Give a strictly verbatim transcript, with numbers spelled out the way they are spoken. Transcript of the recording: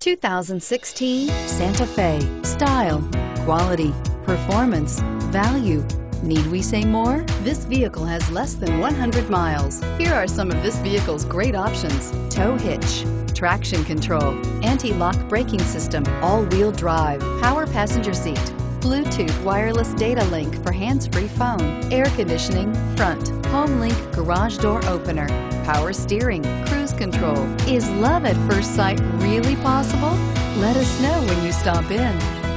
two thousand sixteen Santa Fe. Style, quality, performance, value. Need we say more? This vehicle has less than one hundred miles. Here are some of this vehicle's great options: tow hitch, traction control, anti-lock braking system, all-wheel drive, power passenger seat, Bluetooth wireless data link for hands-free phone, air conditioning, front, home link garage door opener, power steering, cruise control. Is love at first sight really possible? Let us know when you stop in.